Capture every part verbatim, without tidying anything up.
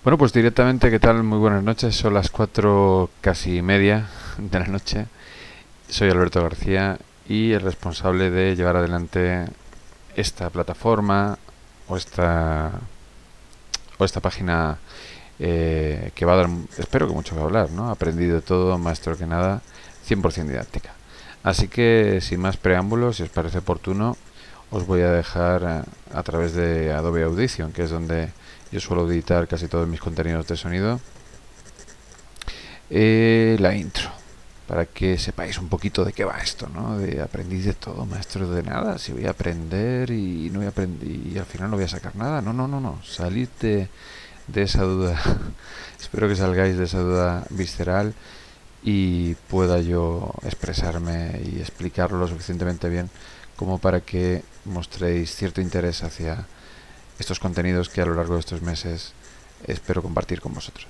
Bueno, pues directamente, ¿qué tal? Muy buenas noches. Son las cuatro casi y media de la noche. Soy Alberto García y el responsable de llevar adelante esta plataforma o esta o esta página eh, que va a dar, espero que mucho que hablar, ¿no? Aprendido de todo, maestro que nada, cien por ciento didáctica. Así que, sin más preámbulos, si os parece oportuno, os voy a dejar a, a través de Adobe Audition, que es donde yo suelo editar casi todos mis contenidos de sonido, eh, la intro, para que sepáis un poquito de qué va esto, ¿no? De aprendiz de todo, maestro de nada. Si voy a aprender y no voy a aprender y al final no voy a sacar nada. No, no, no, no. Salid de, de esa duda. Espero que salgáis de esa duda visceral y pueda yo expresarme y explicarlo lo suficientemente bien como para que mostréis cierto interés hacia estos contenidos que a lo largo de estos meses espero compartir con vosotros.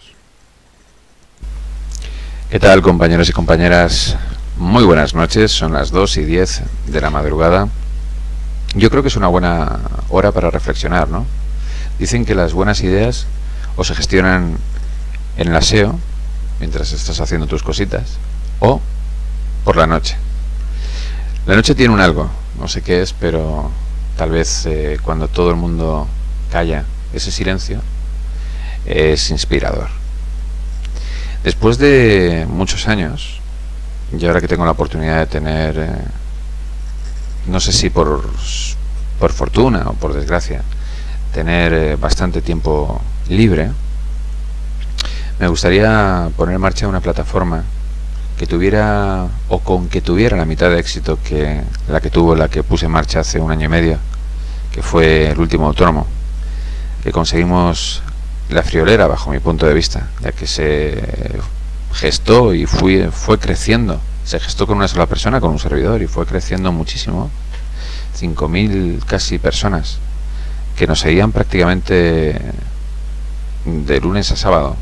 ¿Qué tal, compañeros y compañeras? Muy buenas noches, son las dos y diez de la madrugada. Yo creo que es una buena hora para reflexionar, ¿no? Dicen que las buenas ideas o se gestionan en el aseo, mientras estás haciendo tus cositas, o por la noche. La noche tiene un algo, no sé qué es, pero tal vez eh, cuando todo el mundo calla, ese silencio es inspirador. Después de muchos años, y ahora que tengo la oportunidad de tener, eh, no sé si por, por fortuna o por desgracia, tener eh, bastante tiempo libre, me gustaría poner en marcha una plataforma que tuviera, o con que tuviera la mitad de éxito que la que tuvo la que puse en marcha hace un año y medio, que fue el último autónomo, que conseguimos la friolera bajo mi punto de vista, ya que se gestó y fui, fue creciendo. Se gestó con una sola persona, con un servidor, y fue creciendo muchísimo. cinco mil casi personas que nos seguían prácticamente de lunes a sábado.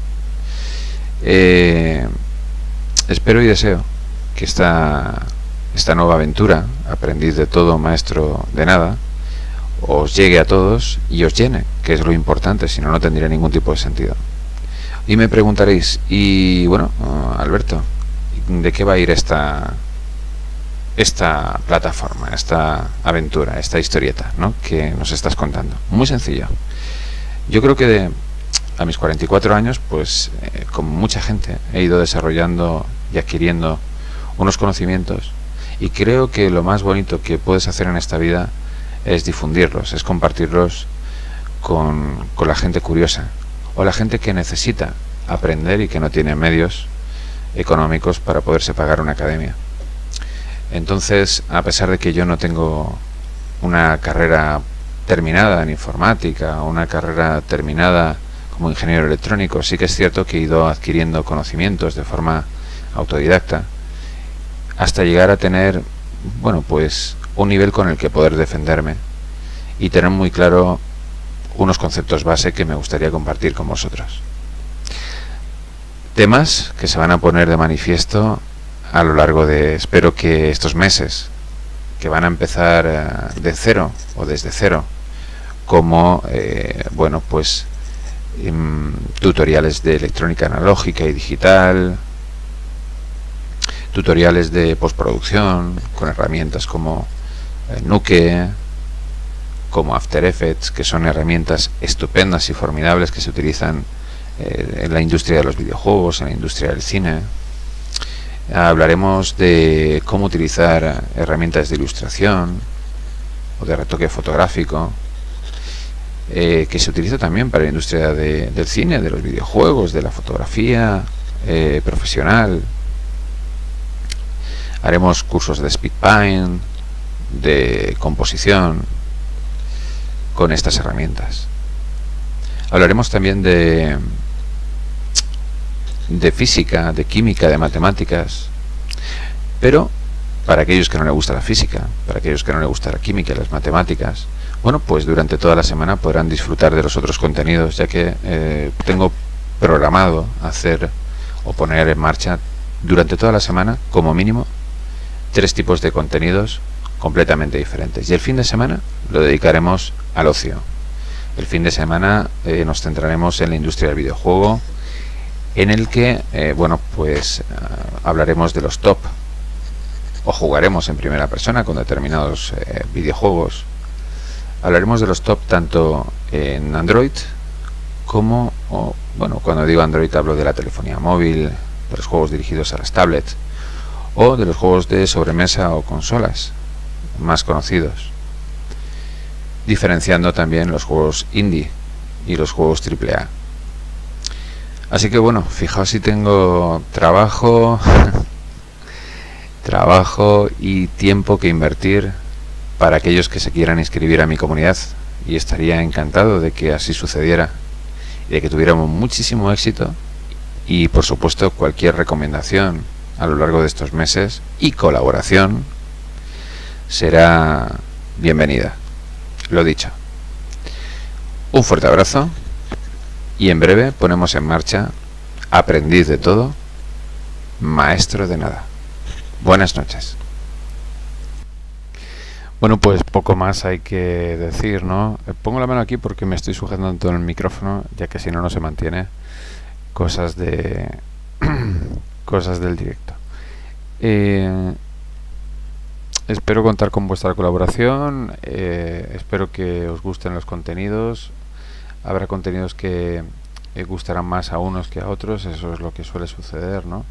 Eh, espero y deseo que esta, esta nueva aventura, aprendiz de todo, maestro de nada, os llegue a todos y os llene, que es lo importante, si no, no tendría ningún tipo de sentido. Y me preguntaréis, y bueno, Alberto, ¿de qué va a ir esta esta plataforma, esta aventura, esta historieta, ¿no?, que nos estás contando? Muy sencillo. Yo creo que de, a mis cuarenta y cuatro años, pues eh, como mucha gente, he ido desarrollando y adquiriendo unos conocimientos, y creo que lo más bonito que puedes hacer en esta vida es difundirlos, es compartirlos con, con la gente curiosa o la gente que necesita aprender y que no tiene medios económicos para poderse pagar una academia. Entonces, a pesar de que yo no tengo una carrera terminada en informática o una carrera terminada como ingeniero electrónico, sí que es cierto que he ido adquiriendo conocimientos de forma autodidacta hasta llegar a tener, bueno, pues un nivel con el que poder defenderme y tener muy claro unos conceptos base que me gustaría compartir con vosotros. Temas que se van a poner de manifiesto a lo largo de, espero que estos meses, que van a empezar uh, de cero o desde cero, como, eh, bueno, pues um, tutoriales de electrónica analógica y digital, tutoriales de postproducción con herramientas como Nuke, como After Effects, que son herramientas estupendas y formidables que se utilizan eh, en la industria de los videojuegos, en la industria del cine. Hablaremos de cómo utilizar herramientas de ilustración o de retoque fotográfico, eh, que se utiliza también para la industria de, del cine, de los videojuegos, de la fotografía eh, profesional. Haremos cursos de speedpaint, de composición con estas herramientas. Hablaremos también de de física, de química, de matemáticas, pero para aquellos que no les gusta la física, para aquellos que no les gusta la química y las matemáticas, bueno, pues durante toda la semana podrán disfrutar de los otros contenidos, ya que eh, tengo programado hacer o poner en marcha durante toda la semana, como mínimo, tres tipos de contenidos completamente diferentes, y el fin de semana lo dedicaremos al ocio. El fin de semana eh, nos centraremos en la industria del videojuego, en el que, eh, bueno, pues uh, hablaremos de los top, o jugaremos en primera persona con determinados eh, videojuegos. Hablaremos de los top tanto en Android como, o, bueno, cuando digo Android hablo de la telefonía móvil, de los juegos dirigidos a las tablets, o de los juegos de sobremesa o consolas más conocidos, diferenciando también los juegos indie y los juegos triple A. Así que bueno, fijaos si tengo trabajo trabajo y tiempo que invertir para aquellos que se quieran inscribir a mi comunidad, y estaría encantado de que así sucediera y de que tuviéramos muchísimo éxito. Y por supuesto, cualquier recomendación a lo largo de estos meses y colaboración será bienvenida. Lo dicho, un fuerte abrazo y en breve ponemos en marcha Aprendiz de Todo, Maestro de Nada. Buenas noches. Bueno, pues poco más hay que decir, ¿no? Pongo la mano aquí porque me estoy sujetando todo el micrófono, ya que si no, no se mantiene. Cosas de cosas del directo. Eh, espero contar con vuestra colaboración. Eh, espero que os gusten los contenidos. Habrá contenidos que eh, gustarán más a unos que a otros. Eso es lo que suele suceder, ¿no?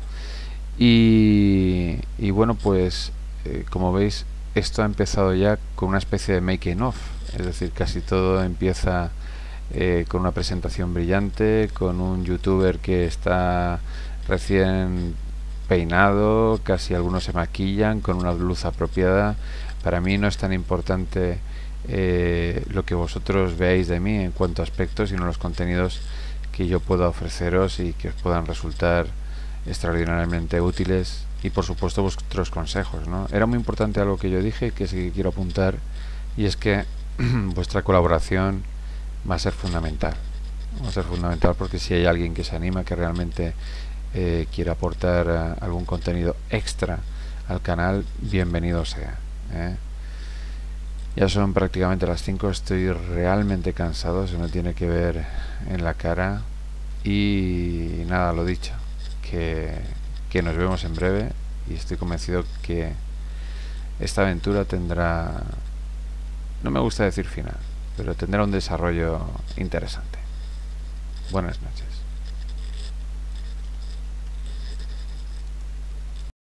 Y, y bueno, pues eh, como veis, esto ha empezado ya con una especie de making of, es decir, casi todo empieza eh, con una presentación brillante, con un youtuber que está recién peinado, casi algunos se maquillan con una luz apropiada. Para mí no es tan importante eh, lo que vosotros veáis de mí en cuanto a aspectos, sino los contenidos que yo pueda ofreceros y que os puedan resultar extraordinariamente útiles, y por supuesto vuestros consejos, ¿no? Era muy importante algo que yo dije, que sí que quiero apuntar, y es que vuestra colaboración va a ser fundamental. Va a ser fundamental porque si hay alguien que se anima, que realmente eh, quiera aportar uh, algún contenido extra al canal, bienvenido sea, ¿eh? Ya son prácticamente las cinco, estoy realmente cansado, se me tiene que ver en la cara. Y nada, lo dicho, que, que nos vemos en breve, y estoy convencido que esta aventura tendrá, no me gusta decir final, pero tendrá un desarrollo interesante. Buenas noches.